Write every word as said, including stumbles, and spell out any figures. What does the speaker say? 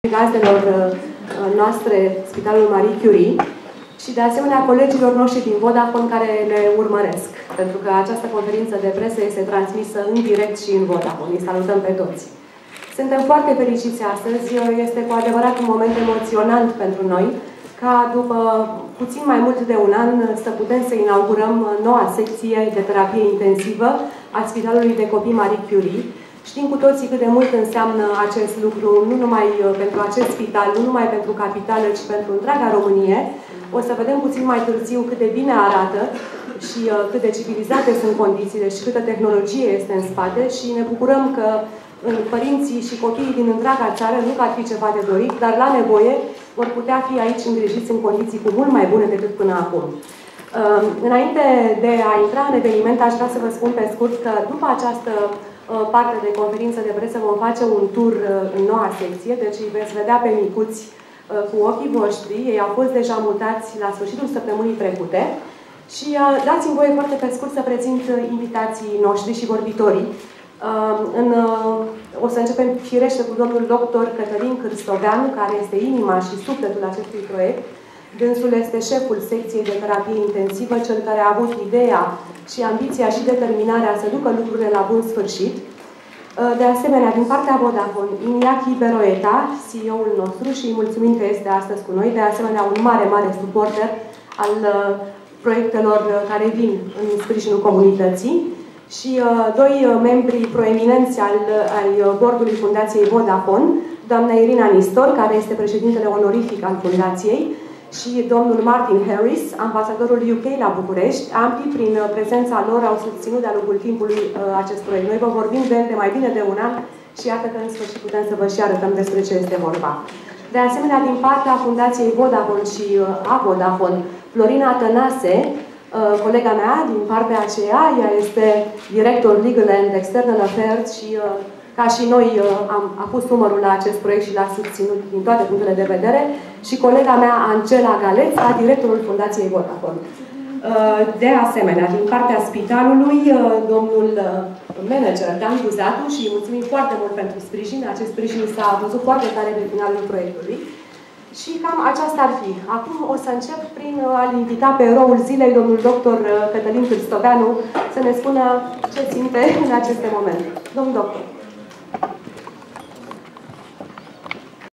gazdelor noastre, Spitalul Marie Curie, și de asemenea colegilor noștri din Vodafone care ne urmăresc, pentru că această conferință de presă este transmisă în direct și în Vodafone. Îi salutăm pe toți. Suntem foarte fericiți astăzi. Este cu adevărat un moment emoționant pentru noi, ca după puțin mai mult de un an să putem să inaugurăm noua secție de terapie intensivă a Spitalului de Copii Marie Curie. Știm cu toții cât de mult înseamnă acest lucru, nu numai pentru acest spital, nu numai pentru capitală, ci pentru întreaga Românie. O să vedem puțin mai târziu cât de bine arată și cât de civilizate sunt condițiile și câtă tehnologie este în spate și ne bucurăm că părinții și copiii din întreaga țară, nu că ar fi ceva de dorit, dar la nevoie vor putea fi aici îngrijiți în condiții cu mult mai bune decât până acum. Înainte de a intra în eveniment, aș vrea să vă spun pe scurt că după această parte de conferință de presă vom face un tur în noua secție, deci îi veți vedea pe micuți cu ochii voștri. Ei au fost deja mutați la sfârșitul săptămânii trecute și dați-mi voie foarte pe scurt să prezint invitații noștri și vorbitorii. În, o să începem firește cu domnul doctor Cătălin Cârstoveanu, care este inima și sufletul acestui proiect. Dânsul este șeful secției de terapie intensivă, cel care a avut ideea și ambiția și determinarea să ducă lucrurile la bun sfârșit. De asemenea, din partea Vodafone, Iñaki Beroeta, C E O-ul nostru, și îi mulțumim că este astăzi cu noi, de asemenea un mare, mare suporter al proiectelor care vin în sprijinul comunității. Și uh, doi uh, membri proeminenți al, al bordului Fundației Vodafone, doamna Irina Nistor, care este președintele onorific al Fundației, și domnul Martin Harris, ambasadorul U K la București. Ambii, prin uh, prezența lor, au susținut de-a lungul timpului uh, acest proiect. Noi vă vorbim de, de mai bine de un an și iată că în sfârșit putem să vă și arătăm despre ce este vorba. De asemenea, din partea Fundației Vodafone și uh, a Vodafone, Florina Tănase, Uh, colega mea, din partea aceea, ea este director Legal and External Affairs și, uh, ca și noi, uh, am, a pus numărul la acest proiect și l-a susținut din toate punctele de vedere, și colega mea, Angela Galeța, directorul Fundației Vodafone. Uh, de asemenea, din partea spitalului, uh, domnul uh, manager, Dan Buzatu, și îi mulțumim foarte mult pentru sprijin. Acest sprijin s-a văzut foarte tare pe finalul proiectului. Și cam aceasta ar fi. Acum o să încep prin a-l invita pe eroul zilei, domnul doctor Cătălin Cârstoveanu, să ne spună ce simte în aceste momente. Domnul doctor.